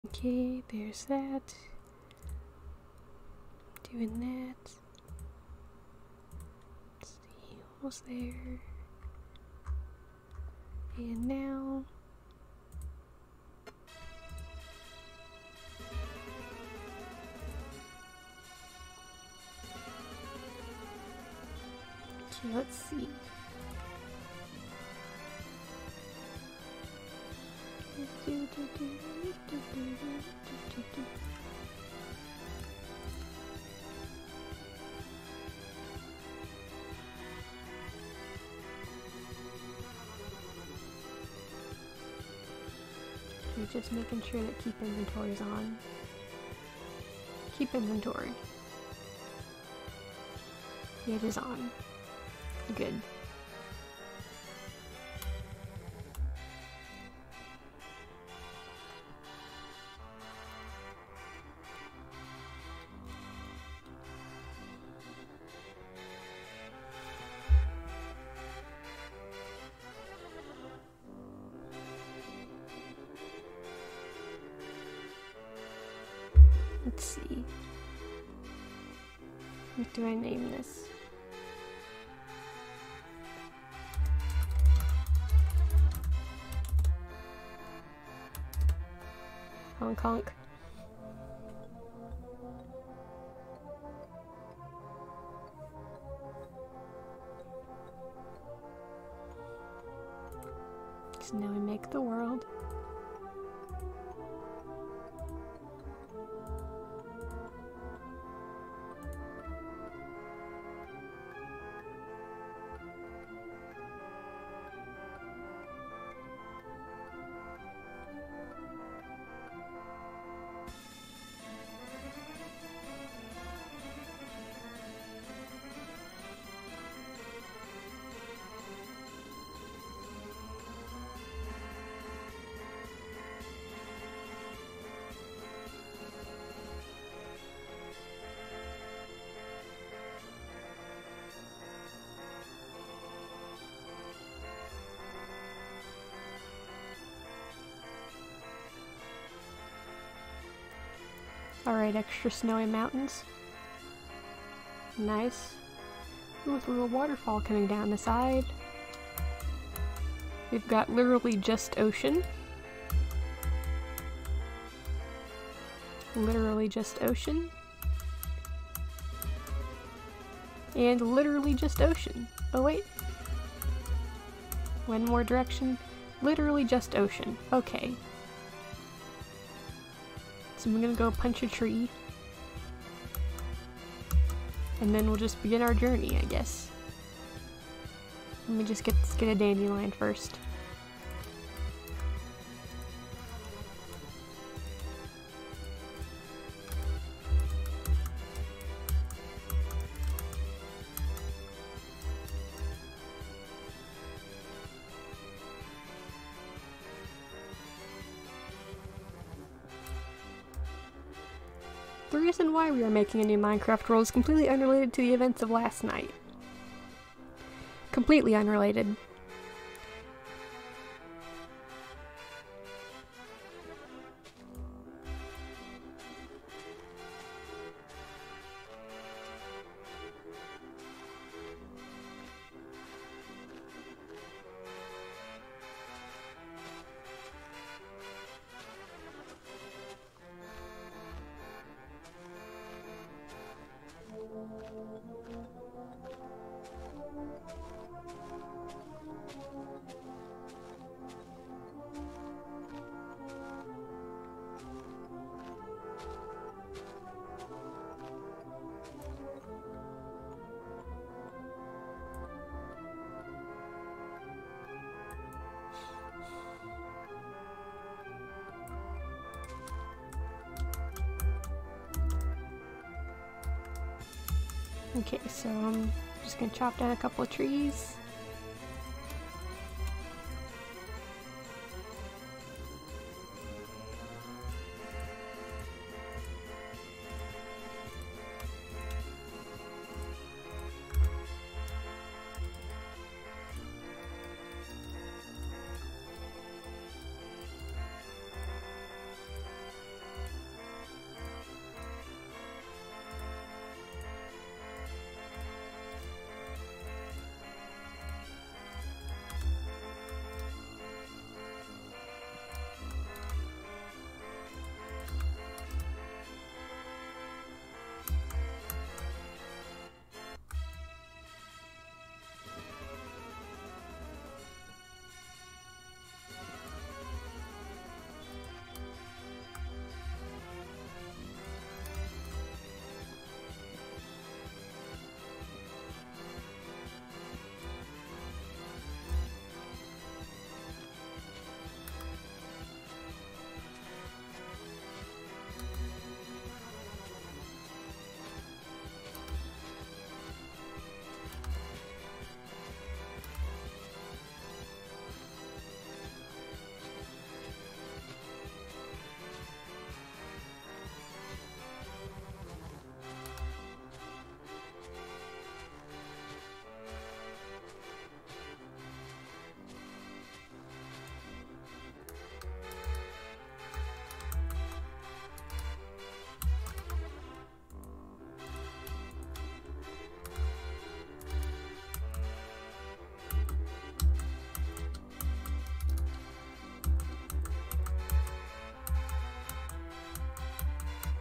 Okay, there's that. Doing that. Let's see, almost there. And now. Okay, let's see. You're just making sure that keep inventory is on. Keep inventory. It is on. Good. Let's see. What do I name this? Honk honk. So now we make the world. Alright, extra snowy mountains. Nice. Ooh, with a little waterfall coming down the side. We've got literally just ocean. Literally just ocean. And literally just ocean. Oh wait. One more direction. Literally just ocean. Okay. So I'm gonna go punch a tree. And then we'll just begin our journey, I guess. Let me just get a dandelion first. The reason why we are making a new Minecraft world is completely unrelated to the events of last night. Completely unrelated. Okay, so I'm just gonna chop down a couple of trees.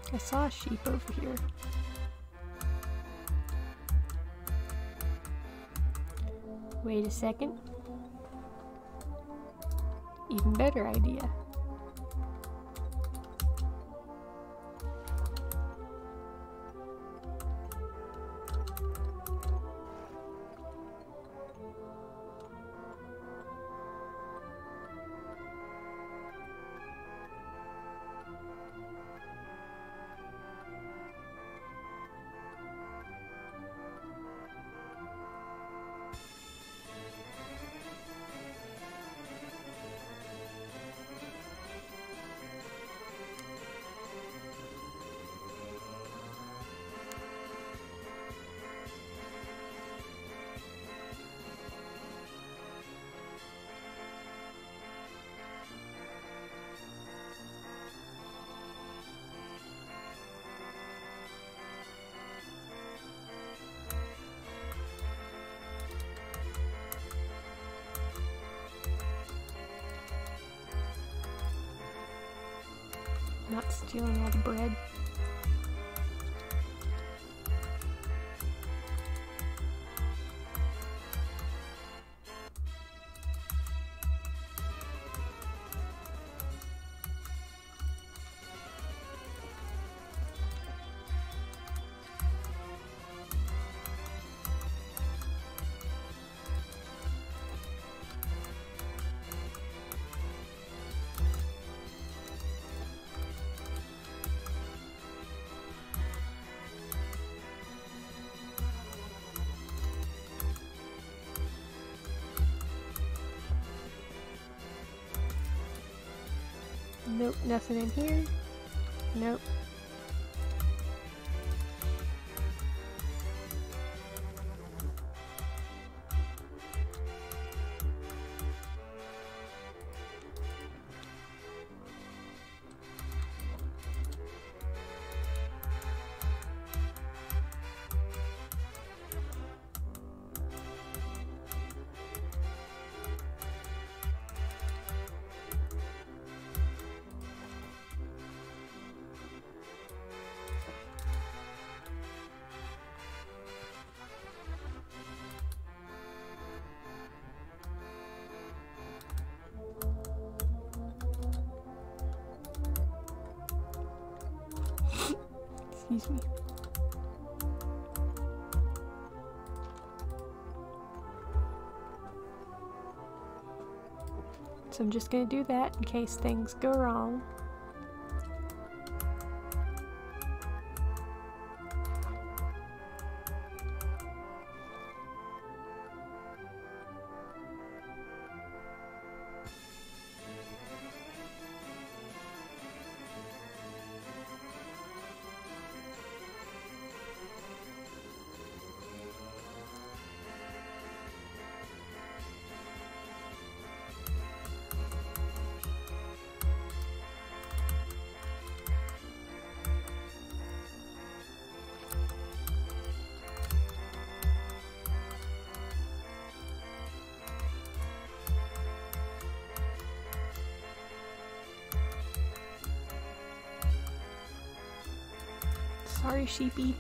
I saw a sheep over here. Wait a second. Even better idea. Not stealing all the bread. Nope, nothing in here. Nope. Excuse me. So I'm just gonna do that in case things go wrong. Sorry, sheepy.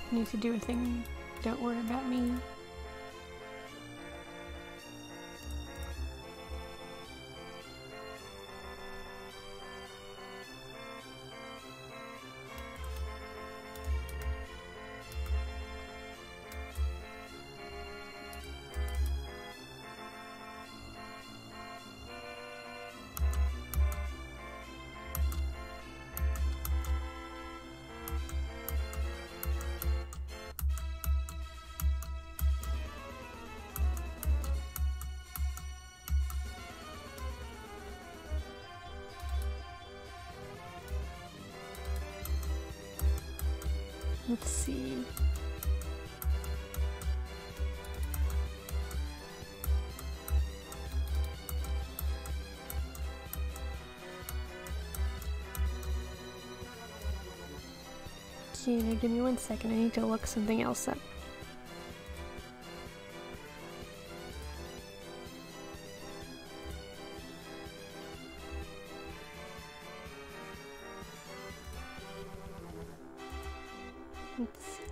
Need to do a thing. Don't worry about me. Let's see. Okay, now give me 1 second. I need to look something else up. Let's see.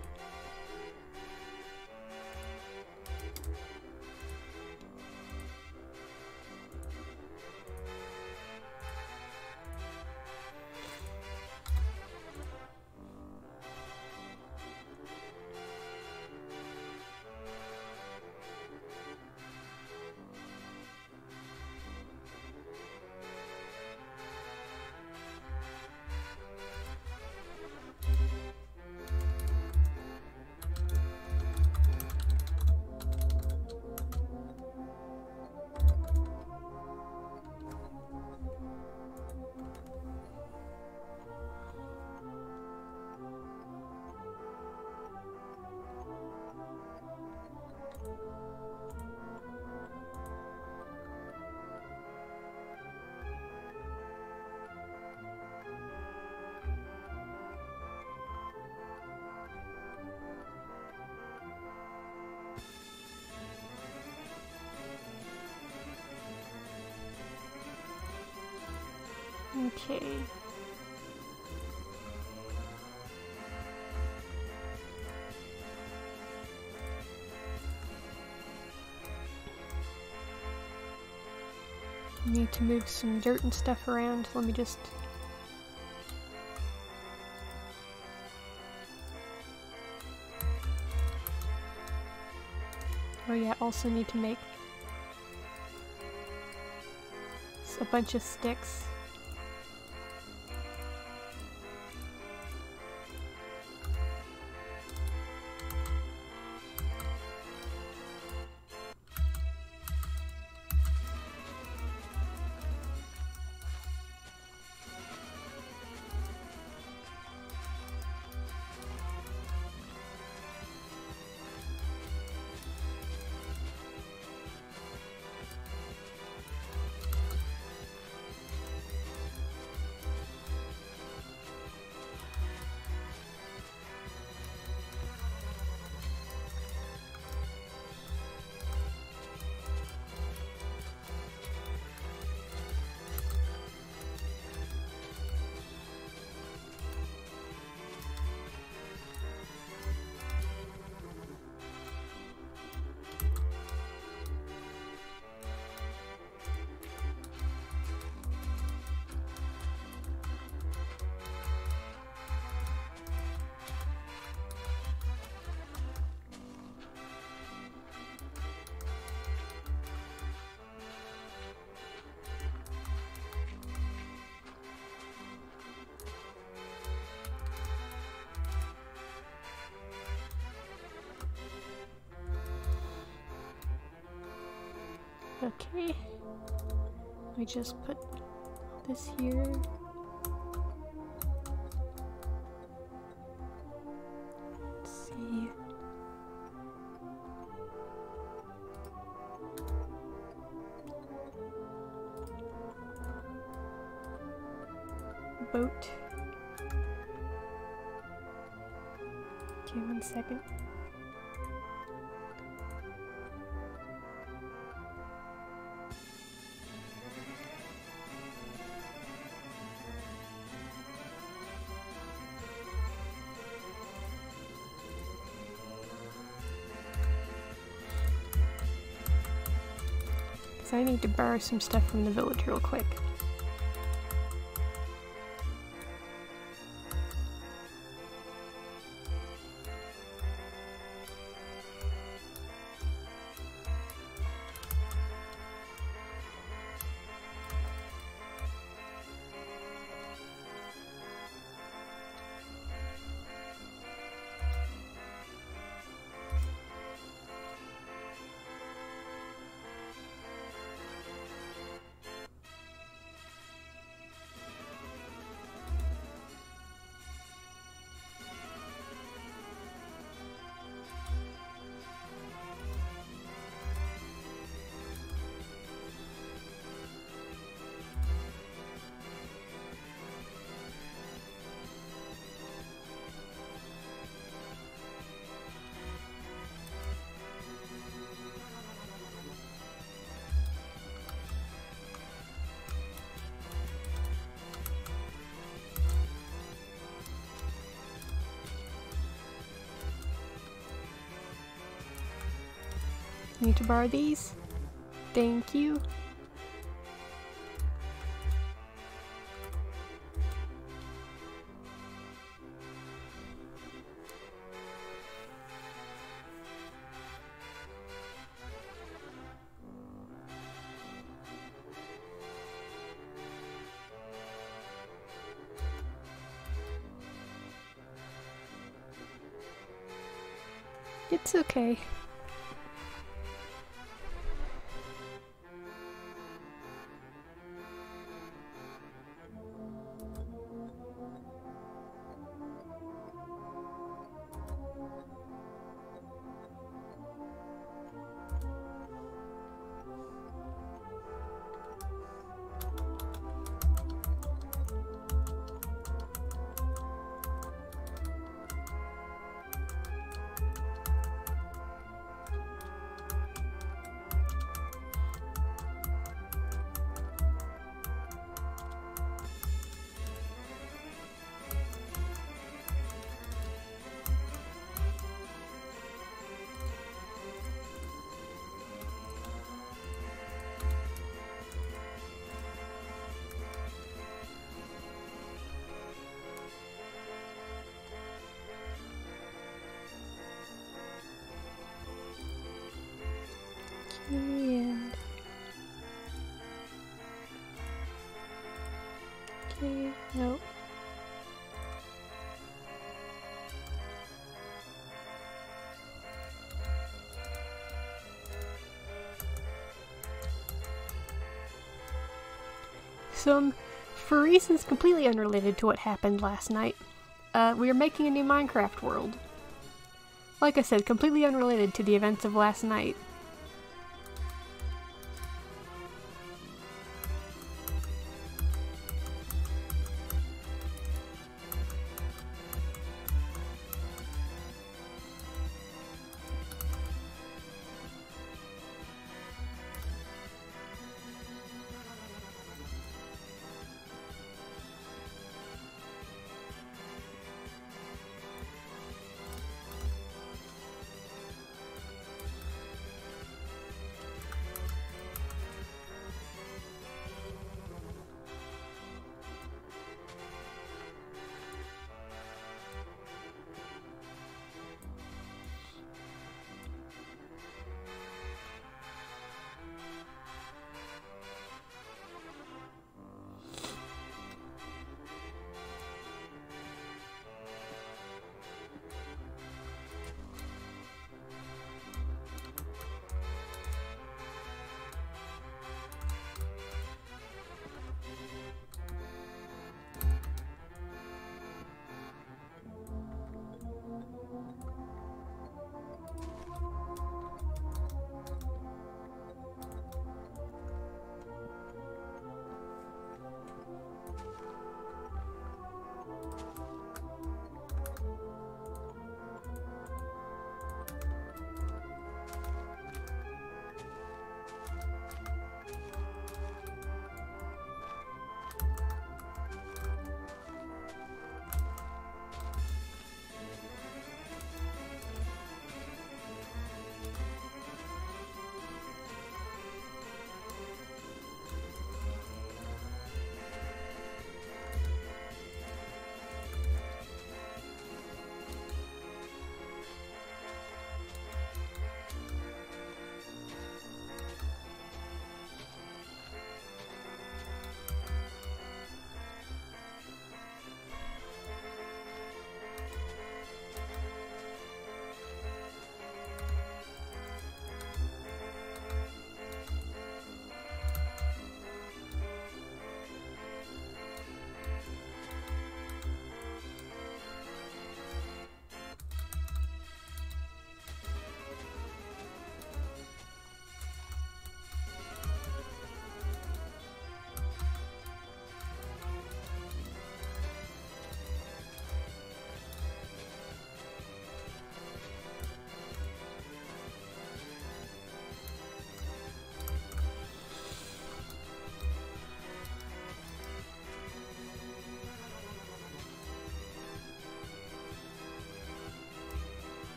Okay. Need to move some dirt and stuff around. Let me just... Oh yeah, also need to make a bunch of sticks. Okay, we just put this here. Let's see. Boat. Okay, 1 second. So I need to borrow some stuff from the village real quick. Need to borrow these? Thank you. It's okay. And okay, nope. So, for reasons completely unrelated to what happened last night, we are making a new Minecraft world. Like I said, completely unrelated to the events of last night.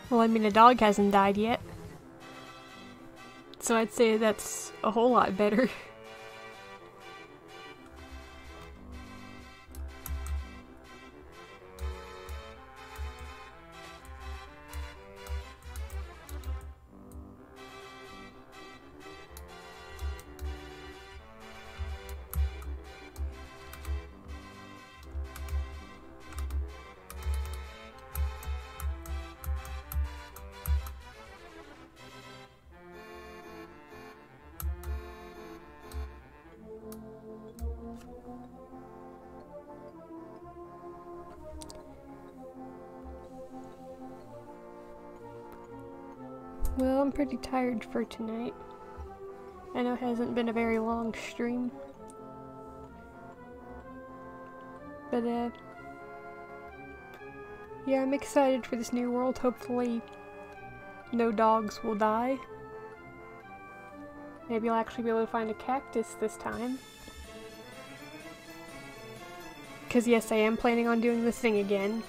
Well, I mean, a dog hasn't died yet. So I'd say that's a whole lot better. Well, I'm pretty tired for tonight. I know it hasn't been a very long stream. But, yeah, I'm excited for this new world. Hopefully, no dogs will die. Maybe I'll actually be able to find a cactus this time. Because, yes, I am planning on doing this thing again.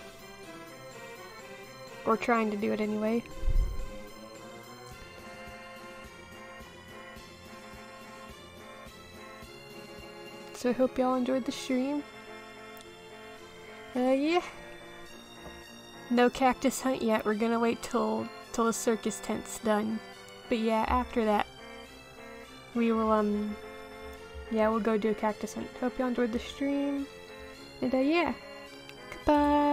Or trying to do it anyway. So I hope y'all enjoyed the stream. Yeah. No cactus hunt yet. We're gonna wait till the circus tent's done. But yeah, after that, we will, yeah, we'll go do a cactus hunt. Hope y'all enjoyed the stream. And yeah, goodbye.